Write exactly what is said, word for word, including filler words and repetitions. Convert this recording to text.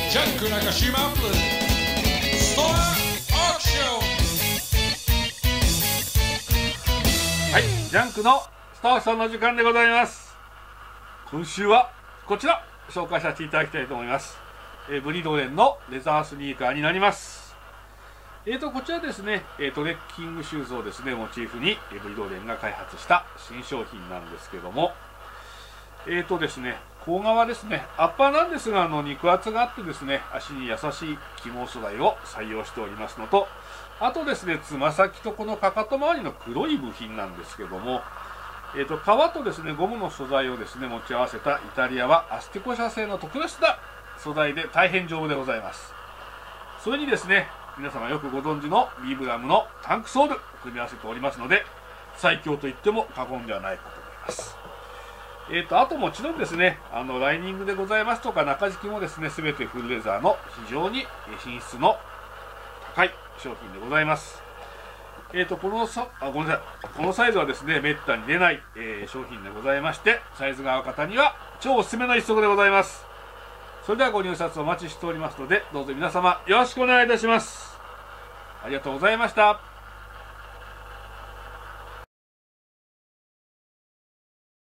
ジャンク中島プレゼンツストアオークション。 はい、ジャンクのスターさんの時間でございます。今週はこちら紹介させていただきたいと思います。えー、ブリドレンのレザースニーカーになります。えーとこちらですね、えー、トレッキングシューズをですねモチーフに、えー、ブリドレンが開発した新商品なんですけども、えーとですね甲側ですね、アッパーなんですがあの肉厚があってですね足に優しい起毛素材を採用しておりますのと、あとですねつま先とこのかかと周りの黒い部品なんですけども、えーと革とですねゴムの素材をですね持ち合わせたイタリアはアスティコ社製の特別な素材で大変丈夫でございます。それにですね皆様よくご存知のビブラムのタンクソール組み合わせておりますので、最強と言っても過言ではないかと思います。えーとあともちろんですねあのライニングでございますとか中敷きもですね全てフルレザーの非常に品質の高い商品でございます。えーとこのさあごめんなさいこのサイズはですねめったに出ない、えー、商品でございまして、サイズが合う方には超おすすめの一足でございます。それではご入札お待ちしておりますので、どうぞ皆様よろしくお願いいたします。ありがとうございました。